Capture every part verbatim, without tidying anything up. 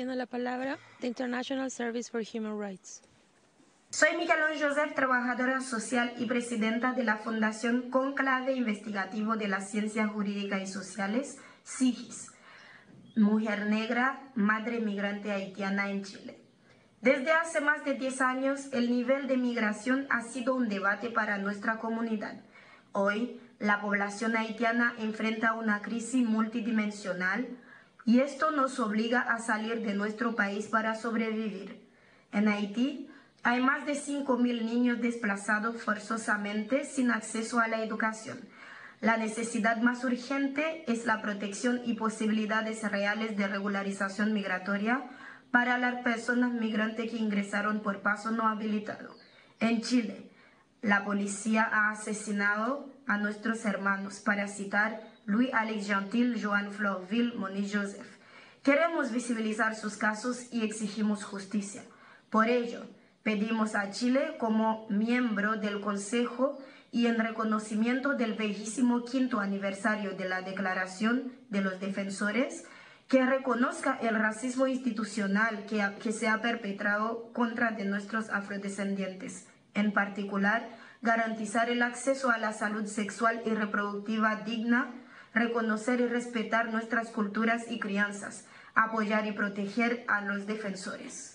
tiene la palabra the International Service for Human Rights. Soy Miguelón Joseph, trabajadora social y presidenta de la Fundación Conclave Investigativo de las Ciencias Jurídicas y Sociales, SIGIS, mujer negra, madre migrante haitiana en Chile. Desde hace más de diez años, el nivel de migración ha sido un debate para nuestra comunidad. Hoy, la población haitiana enfrenta una crisis multidimensional y esto nos obliga a salir de nuestro país para sobrevivir. En Haití, hay más de cinco mil niños desplazados forzosamente sin acceso a la educación. La necesidad más urgente es la protección y posibilidades reales de regularización migratoria para las personas migrantes que ingresaron por paso no habilitado. En Chile, la policía ha asesinado a nuestros hermanos, para citar Louis Alex Gentil, Joan Flauville, Monique Joseph. Queremos visibilizar sus casos y exigimos justicia. Por ello, pedimos a Chile, como miembro del Consejo y en reconocimiento del vigésimo quinto aniversario de la Declaración de los Defensores, que reconozca el racismo institucional que, que se ha perpetrado contra de nuestros afrodescendientes. En particular, garantizar el acceso a la salud sexual y reproductiva digna, reconocer y respetar nuestras culturas y crianzas, apoyar y proteger a los defensores.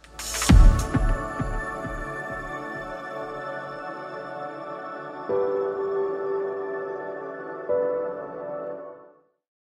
Thank you.